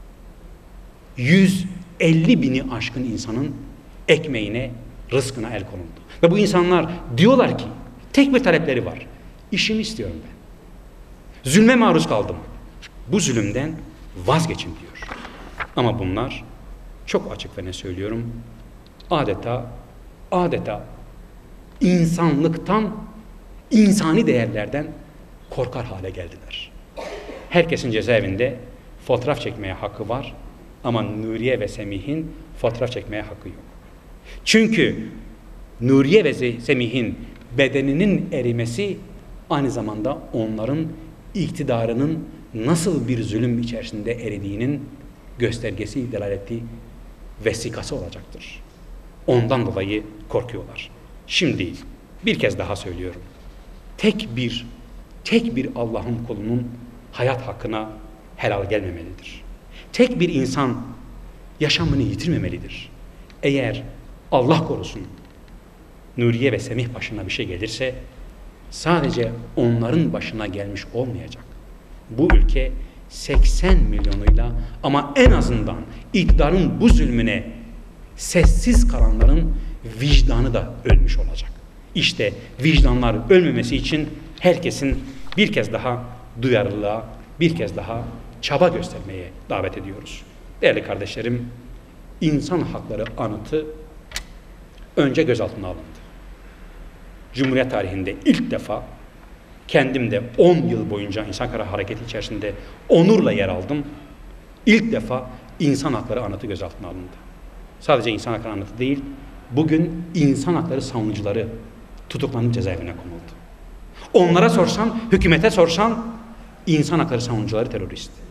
yüz elli bini aşkın insanın ekmeğine, rızkına el konuldu. Ve bu insanlar diyorlar ki tek bir talepleri var. İşimi istiyorum ben. Zulme maruz kaldım. Bu zulümden vazgeçin diyor. Ama bunlar çok açık ve ne söylüyorum? Adeta adeta insanlıktan, insani değerlerden korkar hale geldiler. Herkesin cezaevinde fotoğraf çekmeye hakkı var ama Nuriye ve Semih'in fotoğraf çekmeye hakkı yok. Çünkü Nuriye ve Semih'in bedeninin erimesi aynı zamanda onların iktidarının nasıl bir zulüm içerisinde eridiğinin göstergesi, delaleti, vesikası olacaktır. Ondan dolayı korkuyorlar. Şimdi bir kez daha söylüyorum. Tek bir, tek bir Allah'ın kulunun hayat hakkına helal gelmemelidir. Tek bir insan yaşamını yitirmemelidir. Eğer Allah korusun Nuriye ve Semih başına bir şey gelirse sadece onların başına gelmiş olmayacak. Bu ülke seksen milyonuyla ama en azından iktidarın bu zulmüne sessiz kalanların vicdanı da ölmüş olacak. İşte vicdanlar ölmemesi için herkesin bir kez daha duyarlılığa, bir kez daha çaba göstermeye davet ediyoruz. Değerli kardeşlerim, insan hakları anıtı önce gözaltına alındı. Cumhuriyet tarihinde ilk defa kendim de on yıl boyunca İnsan Hakları Hareketi içerisinde onurla yer aldım. İlk defa insan hakları anıtı gözaltına alındı. Sadece insan hakları anıtı değil, bugün insan hakları savunucuları tutuklanıp cezaevine konuldu. Onlara sorsan, hükümete sorsan insan hakları savunucuları terörist.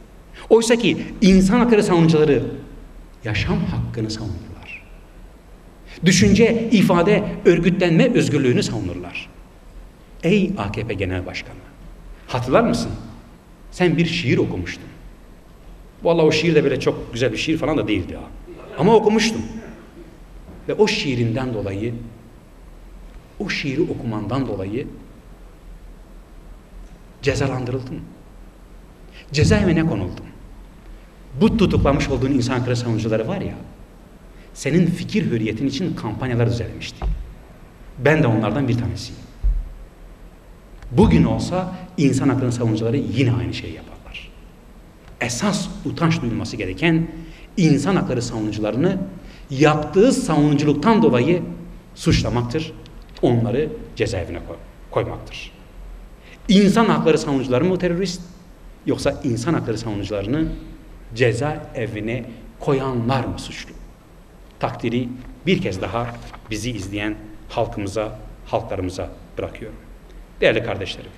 Oysa ki insan hakları savunucuları yaşam hakkını savunurlar. Düşünce, ifade, örgütlenme özgürlüğünü savunurlar. Ey A K P Genel Başkanı, hatırlar mısın? Sen bir şiir okumuştun. Vallahi o şiir de böyle çok güzel bir şiir falan da değildi ha. Ama okumuştum. Ve o şiirinden dolayı, o şiiri okumandan dolayı cezalandırıldın. Cezaevine konuldun. Bu tutuklamış olduğun insan hakları savunucuları var ya, senin fikir hürriyetin için kampanyalar düzenlemişti. Ben de onlardan bir tanesiyim. Bugün olsa insan hakları savunucuları yine aynı şeyi yaparlar. Esas utanç duyulması gereken insan hakları savunucularını yaptığı savunuculuktan dolayı suçlamaktır. Onları cezaevine koy koymaktır. İnsan hakları savunucuları mı terörist, yoksa insan hakları savunucularını cezaevine koyanlar mı suçlu? Takdiri bir kez daha bizi izleyen halkımıza, halklarımıza bırakıyorum. Değerli kardeşlerim,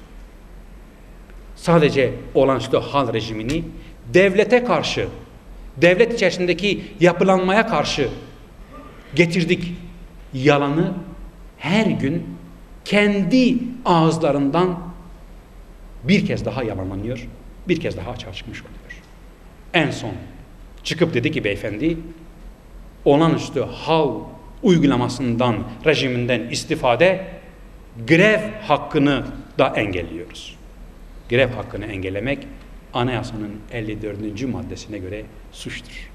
sadece olağanüstü hal rejimini devlete karşı, devlet içerisindeki yapılanmaya karşı getirdik yalanı her gün kendi ağızlarından bir kez daha yalanlanıyor, bir kez daha açığa çıkmış oluyor. En son çıkıp dedi ki beyefendi, olağanüstü hal uygulamasından, rejiminden istifade, grev hakkını da engelliyoruz. Grev hakkını engellemek anayasanın elli dördüncü maddesine göre suçtur.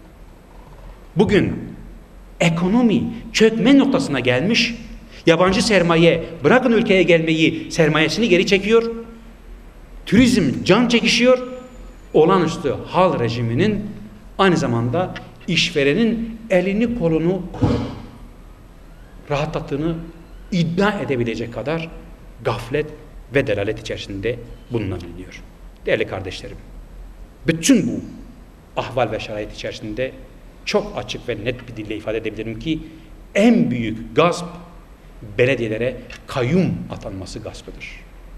Bugün ekonomi çökme noktasına gelmiş, yabancı sermaye bırakın ülkeye gelmeyi, sermayesini geri çekiyor, turizm can çekişiyor, olağanüstü hal rejiminin aynı zamanda işverenin elini kolunu rahatlattığını iddia edebilecek kadar gaflet ve delalet içerisinde bulunabiliyor. Değerli kardeşlerim, bütün bu ahval ve şerait içerisinde çok açık ve net bir dille ifade edebilirim ki en büyük gasp belediyelere kayyum atanması gaspıdır.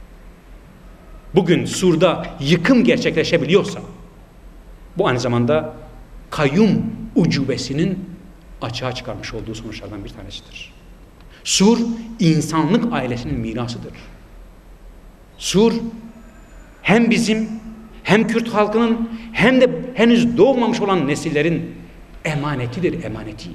Bugün Sur'da yıkım gerçekleşebiliyorsa bu aynı zamanda kayyum ucubesinin açığa çıkarmış olduğu sonuçlardan bir tanesidir. Sur, insanlık ailesinin mirasıdır. Sur, hem bizim, hem Kürt halkının, hem de henüz doğmamış olan nesillerin emanetidir, emaneti.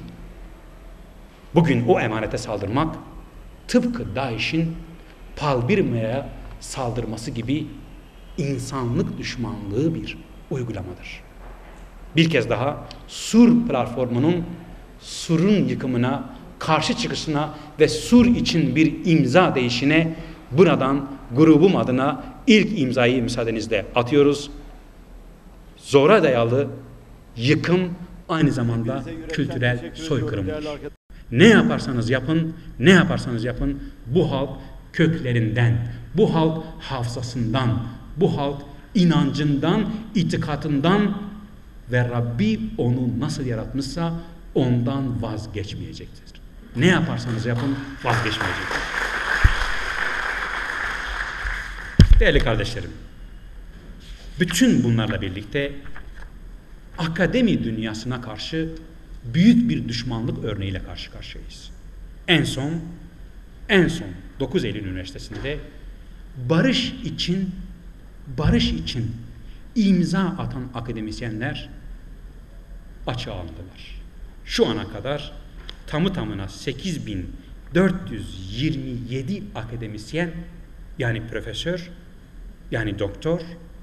Bugün o emanete saldırmak, tıpkı DAEŞ'in Palbirme'ye saldırması gibi insanlık düşmanlığı bir uygulamadır. Bir kez daha Sur platformunun Sur'un yıkımına, karşı çıkışına ve Sur için bir imza değişine buradan grubum adına ilk imzayı müsaadenizle atıyoruz. Zora dayalı yıkım aynı zamanda kültürel soykırımdır. Ne yaparsanız yapın, ne yaparsanız yapın bu halk köklerinden, bu halk hafızasından, bu halk inancından, itikatından ve Rabbi onu nasıl yaratmışsa ondan vazgeçmeyecektir. Ne yaparsanız yapın vazgeçmeyecektir. Değerli kardeşlerim, bütün bunlarla birlikte akademi dünyasına karşı büyük bir düşmanlık örneğiyle karşı karşıyayız. En son, en son dokuz Eylül Üniversitesi'nde barış için, barış için imza atan akademisyenler açığa alındılar. Şu ana kadar tamı tamına sekiz bin dört yüz yirmi yedi akademisyen, yani profesör, yani doktor,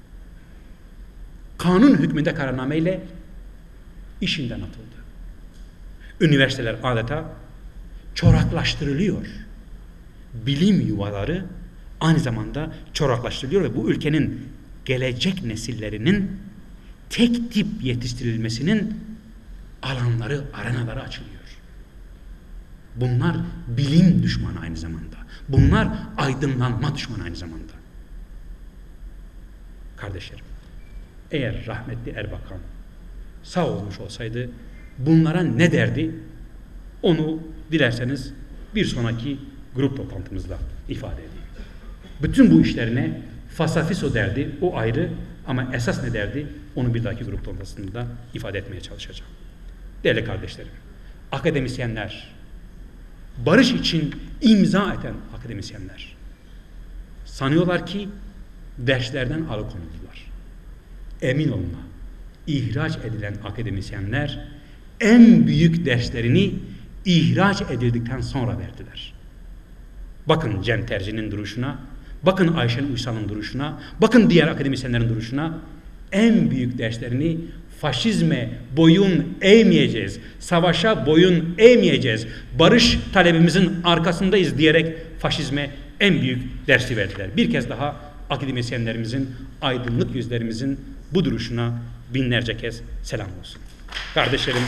kanun hükmünde kararnameyle işinden atıldı. Üniversiteler adeta çoraklaştırılıyor. Bilim yuvaları aynı zamanda çoraklaştırılıyor ve bu ülkenin gelecek nesillerinin tek tip yetiştirilmesinin alanları, arenaları açılıyor. Bunlar bilim düşmanı aynı zamanda. Bunlar aydınlanma düşmanı aynı zamanda. Kardeşlerim, eğer rahmetli Erbakan sağ olmuş olsaydı bunlara ne derdi? Onu dilerseniz bir sonraki grup toplantımızda ifade edeyim. Bütün bu işlerine fasafiso derdi, o ayrı, Ama esas ne derdi? Onu bir dahaki grup toplantısında ifade etmeye çalışacağım. Değerli kardeşlerim, akademisyenler, barış için imza eden akademisyenler sanıyorlar ki derslerden alıkonuldular. Emin olma, ihraç edilen akademisyenler en büyük derslerini ihraç edildikten sonra verdiler. Bakın Cem Terzi'nin duruşuna, bakın Ayşen Uysal'ın duruşuna, bakın diğer akademisyenlerin duruşuna. En büyük derslerini faşizme boyun eğmeyeceğiz, savaşa boyun eğmeyeceğiz, barış talebimizin arkasındayız diyerek faşizme en büyük dersi verdiler. Bir kez daha akademisyenlerimizin, aydınlık yüzlerimizin bu duruşuna binlerce kez selam olsun. Kardeşlerim,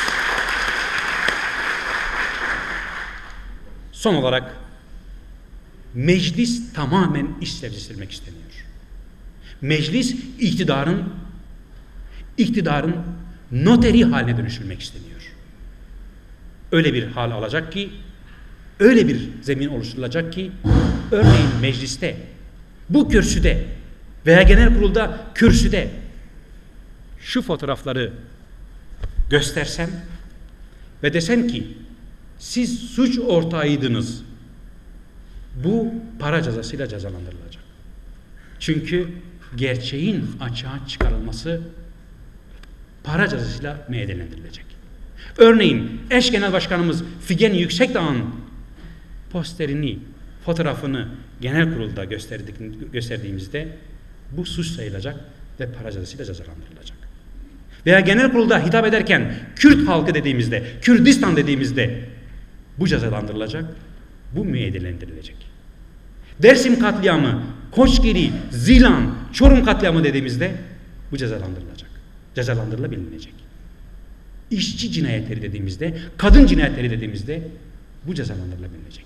son olarak meclis tamamen işlevsizleştirilmek isteniyor. Meclis iktidarın iktidarın noteri haline dönüştürülmek isteniyor. Öyle bir hal alacak ki, öyle bir zemin oluşturulacak ki, örneğin mecliste, bu kürsüde veya genel kurulda kürsüde şu fotoğrafları göstersem ve desem ki siz suç ortağıydınız, bu para cezasıyla cezalandırılacak. Çünkü gerçeğin açığa çıkarılması para cezasıyla meydellendirilecek. Örneğin eş genel başkanımız Figen Yüksekdağ'ın posterini, fotoğrafını genel kurulda gösterdik, gösterdiğimizde bu suç sayılacak ve para cezasıyla cezalandırılacak. Veya genel kurulda hitap ederken Kürt halkı dediğimizde, Kürdistan dediğimizde bu cezalandırılacak, bu müeyyidelendirilecek. Dersim katliamı, Koçgiri, Zilan, Çorum katliamı dediğimizde bu cezalandırılacak. Cezalandırılabilecek. İşçi cinayetleri dediğimizde, kadın cinayetleri dediğimizde bu cezalandırılabilecek.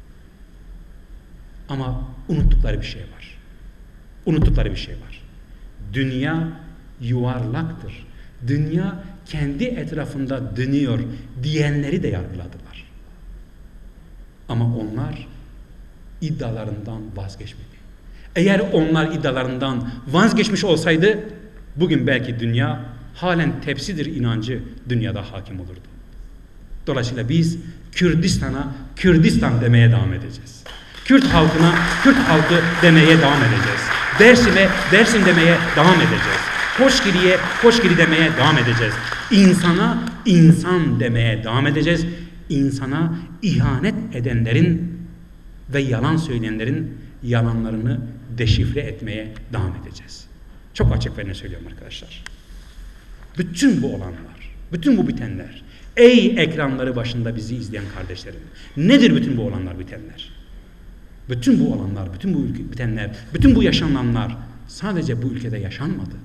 Ama unuttukları bir şey var. Unuttukları bir şey var. Dünya yuvarlaktır. Dünya kendi etrafında dönüyor diyenleri de yargıladılar. Ama onlar iddialarından vazgeçmedi. Eğer onlar iddialarından vazgeçmiş olsaydı bugün belki dünya halen tepsidir inancı dünyada hakim olurdu. Dolayısıyla biz Kürdistan'a Kürdistan demeye devam edeceğiz. Kürt halkına Kürt halkı demeye devam edeceğiz. Dersim'e Dersim demeye devam edeceğiz. Koçgiri'ye Koçgiri demeye devam edeceğiz. İnsana insan demeye devam edeceğiz. İnsana ihanet edenlerin ve yalan söyleyenlerin yalanlarını deşifre etmeye devam edeceğiz. Çok açık ve ne söylüyorum arkadaşlar. Bütün bu olanlar, bütün bu bitenler, ey ekranları başında bizi izleyen kardeşlerim, nedir bütün bu olanlar bitenler? Bütün bu olanlar, bütün bu ülke, bitenler, bütün bu yaşananlar sadece bu ülkede yaşanmadı.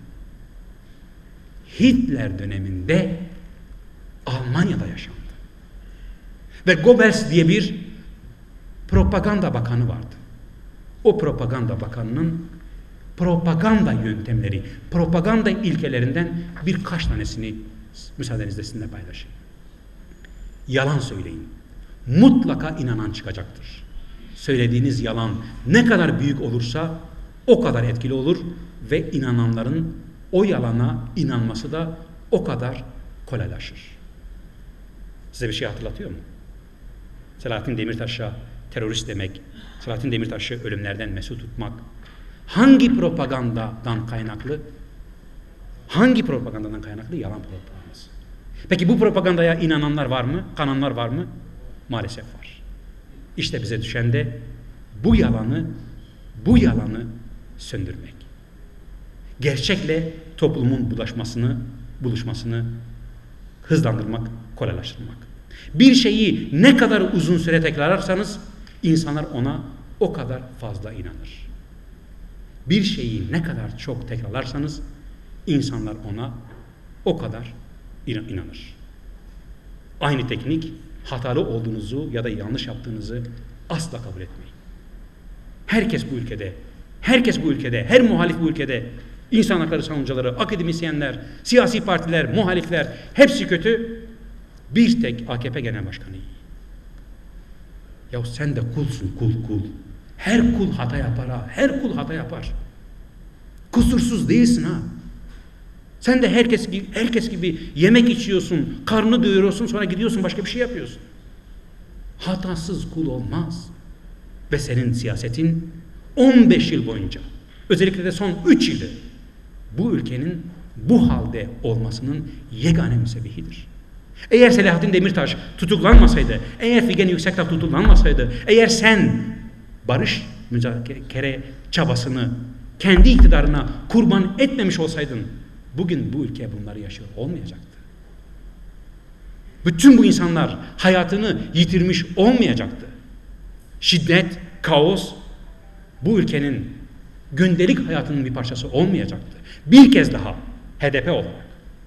Hitler döneminde Almanya'da yaşandı. Ve Goebbels diye bir propaganda bakanı vardı. O propaganda bakanının propaganda yöntemleri, propaganda ilkelerinden birkaç tanesini müsaadenizle sizinle paylaşayım. Yalan söyleyin. Mutlaka inanan çıkacaktır. Söylediğiniz yalan ne kadar büyük olursa o kadar etkili olur ve inananların o yalana inanması da o kadar kolaylaşır. Size bir şey hatırlatıyor mu? Selahattin Demirtaş'a terörist demek, Selahattin Demirtaş'ı ölümlerden mesut tutmak hangi propagandadan kaynaklı? Hangi propagandadan kaynaklı? Yalan propagandası. Peki bu propagandaya inananlar var mı? Kananlar var mı? Maalesef var. İşte bize düşen de bu yalanı, bu yalanı söndürmek. Gerçekle toplumun bulaşmasını, buluşmasını hızlandırmak, kolaylaştırmak. Bir şeyi ne kadar uzun süre tekrarlarsanız insanlar ona o kadar fazla inanır. Bir şeyi ne kadar çok tekrarlarsanız insanlar ona o kadar inanır. Aynı teknik hatalı olduğunuzu ya da yanlış yaptığınızı asla kabul etmeyin. Herkes bu ülkede, herkes bu ülkede, her muhalif bu ülkede, insan hakları savunucuları, akademisyenler, siyasi partiler, muhalifler hepsi kötü. Bir tek A K P Genel Başkanı iyi. Ya sen de kulsun, kul kul. Her kul hata yapar ha, her kul hata yapar. Kusursuz değilsin ha. Sen de herkes gibi, herkes gibi yemek içiyorsun, karnını doyuruyorsun, sonra gidiyorsun başka bir şey yapıyorsun. Hatasız kul olmaz. Ve senin siyasetin on beş yıl boyunca, özellikle de son üç yılı bu ülkenin bu halde olmasının yegane müsebbibidir. Eğer Selahattin Demirtaş tutuklanmasaydı, eğer Figen Yüksekdağ tutuklanmasaydı, eğer sen barış müzakere çabasını kendi iktidarına kurban etmemiş olsaydın, bugün bu ülke bunları yaşıyor olmayacaktı. Bütün bu insanlar hayatını yitirmiş olmayacaktı. Şiddet, kaos bu ülkenin gündelik hayatının bir parçası olmayacaktı. Bir kez daha H D P olarak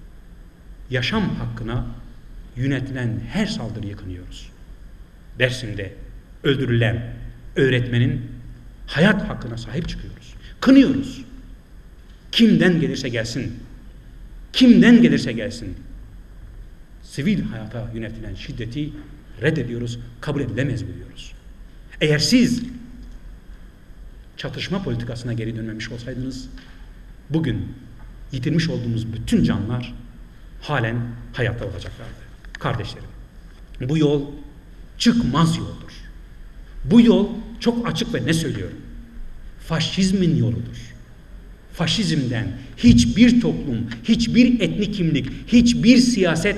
yaşam hakkına yönetilen her saldırıyı kınıyoruz. Dersim'de öldürülen öğretmenin hayat hakkına sahip çıkıyoruz. Kınıyoruz. Kimden gelirse gelsin, kimden gelirse gelsin, sivil hayata yönetilen şiddeti reddediyoruz, kabul edilemez biliyoruz. Eğer siz çatışma politikasına geri dönmemiş olsaydınız, bugün yitirmiş olduğumuz bütün canlar halen hayatta olacaklardı. Kardeşlerim, bu yol çıkmaz yoldur. Bu yol çok açık ve ne söylüyorum? Faşizmin yoludur. Faşizmden hiçbir toplum, hiçbir etnik kimlik, hiçbir siyaset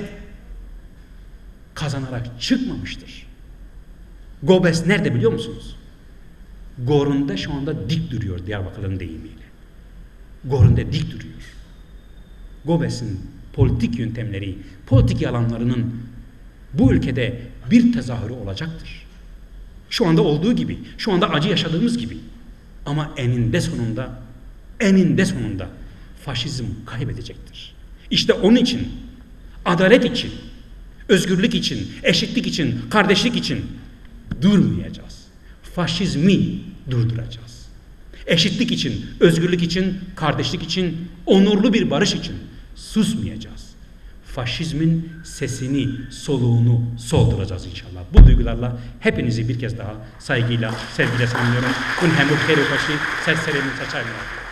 kazanarak çıkmamıştır. Gobes nerede biliyor musunuz? Gorun'da şu anda dik duruyor Diyarbakır'ın deyimiyle. Gorun'da dik duruyor. Gobes'in politik yöntemleri, politik yalanlarının bu ülkede bir tezahürü olacaktır. Şu anda olduğu gibi, şu anda acı yaşadığımız gibi. Ama eninde sonunda, eninde sonunda faşizm kaybedecektir. İşte onun için, adalet için, özgürlük için, eşitlik için, kardeşlik için durmayacağız. Faşizmi durduracağız. Eşitlik için, özgürlük için, kardeşlik için, onurlu bir barış için susmayacağız. Faşizmin sesini, soluğunu solduracağız inşallah. Bu duygularla hepinizi bir kez daha saygıyla, sevgiyle selamlıyorum. Un hemuk herukaşı, ses serenin saçayla.